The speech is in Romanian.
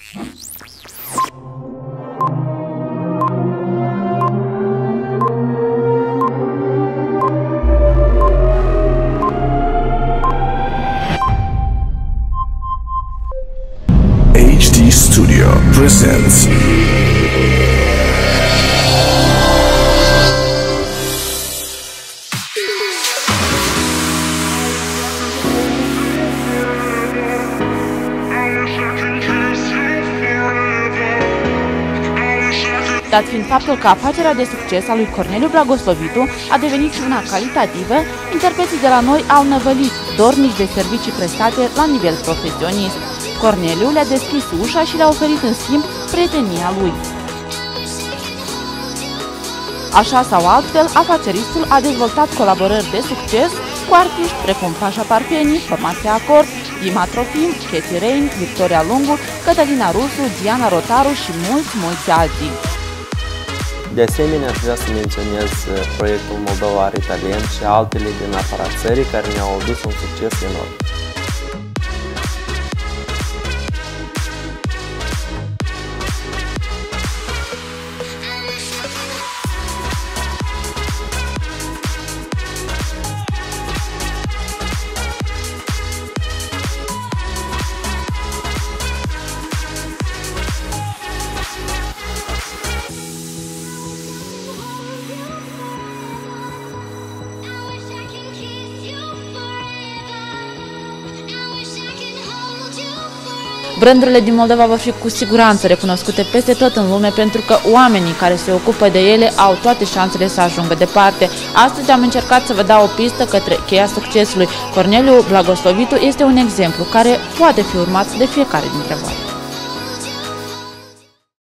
HD Studio presents Dat fiind faptul că afacerea de succes a lui Corneliu Blagoslovitu a devenit și una calitativă, interpreții de la noi au năvălit, dornici de servicii prestate la nivel profesionist. Corneliu le-a deschis ușa și le-a oferit în schimb prietenia lui. Așa sau altfel, afaceristul a dezvoltat colaborări de succes cu artiști precum Pasha Parfeni, Formația Acord, Dima Trofim, Katie Rain, Victoria Lungu, Cătălina Rusu, Diana Rotaru și mulți alții. De asemenea, aș vrea să menționez proiectul Moldova are talent și altele din afara țării care ne-au adus un succes enorm. Brandurile din Moldova vor fi cu siguranță recunoscute peste tot în lume pentru că oamenii care se ocupă de ele au toate șansele să ajungă departe. Astăzi am încercat să vă dau o pistă către cheia succesului. Corneliu Blagoslovitu este un exemplu care poate fi urmat de fiecare dintre voi.